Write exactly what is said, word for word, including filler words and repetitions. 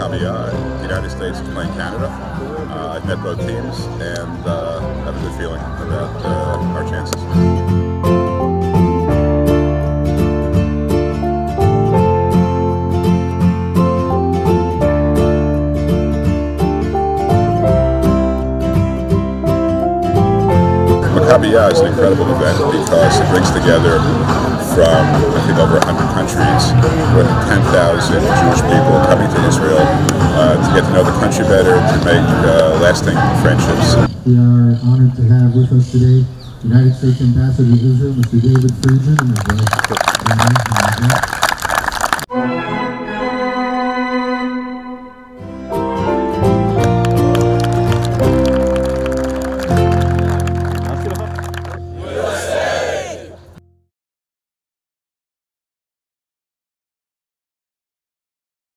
Maccabiah. The United States is playing Canada. Uh, I've met both teams and uh, have a good feeling about uh, our chances. Maccabiah is an incredible event because it brings together from, I think, over one hundred countries, with ten thousand Jewish people coming to Israel uh, to get to know the country better, to make uh, lasting friendships. We are honored to have with us today United States Ambassador to Israel, Mister David Friedman, and his wife.